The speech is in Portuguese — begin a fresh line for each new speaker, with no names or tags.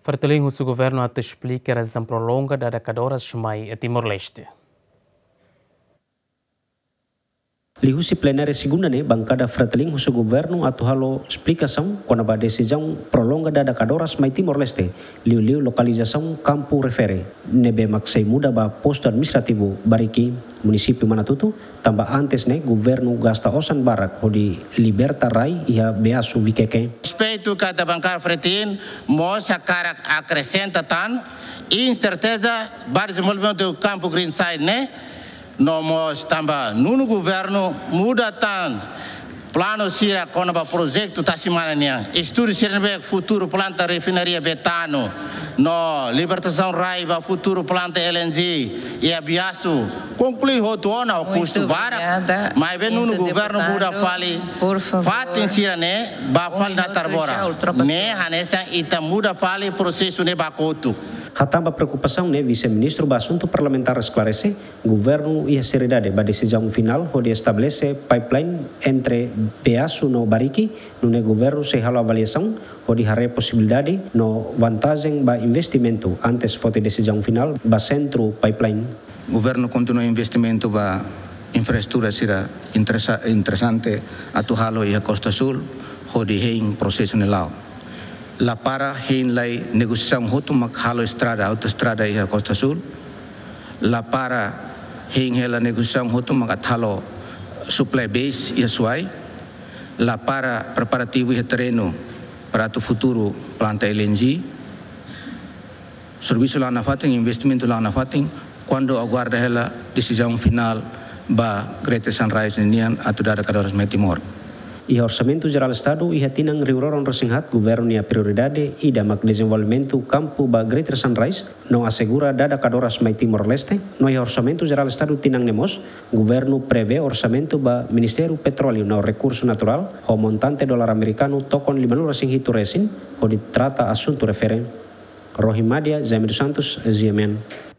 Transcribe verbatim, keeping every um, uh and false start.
Pertelinho o governo até explica a razão prolongada da cadoras chamai a Timor-Leste.
Lihusi plenária segunda né, bancada Fratelin o governo atu halo explicação quando a decisão prolongada da cadoras mai Timor-Leste. Liu liu localização campo refere. Nebe maksai muda ba posto administrativo Bariki, município Manatutu, tambah antes né, governo gasta osan barak di Liberta Rai ia beasu vikeke.
Respeito cada bancada Fratelin, mostra cara acrescenta tan incerteza para desenvolvimento do campo Green Side né. Nós também no governo muda tanto plano sira com o projeto Tassimania estudo sira no futuro planta refinaria betano no libertação raiva futuro planta L N G e a biaço conclui o dono o custo barato mas bem no governo muda fale fatem sira né ba fale na tarbora né hanessa ita muda fale processo ne bakoto.
Hatamba preocupação né vice-ministro ba assunto parlamentar esclarece governo ia seriedade ba decisão final onde estabelece pipeline entre Beasu no Bariki no ne governo se halo avaliação onde hare possibilidade no vantagem ba investimento antes fote decisão final ba centro pipeline.
Governo continua investimento ba infraestrutura sira interesa, interessante atu halo ia Costa Sul onde hein processo nelau. La para hin lai negosiação hotu mak halo estrada autoestrada ia Costa Sul. La para hin hela negosiação hotu mak halo supply base ia Suai. La para preparativo ia terreno para tu futuro planta L N G. Serviço lá na fating investimento lá na fating quando aguarda hela decisão final ba Greater Sunrise nian atu dara kadoras mai Timor.
E orçamento geral estado ia tinang riuroron resinghat governo nia prioridade e da mak desenvolvimento campo ba Greater Sunrise não assegura dada cadoras mai Timor-Leste no ia orçamento geral estado tinang nemos governo prevê orçamento ba Ministério Petróleo no recurso natural o montante dolar americano tokon lima puluh resinghitu resin onde trata assunto referen Rohimadia Zaimir Santos Z M N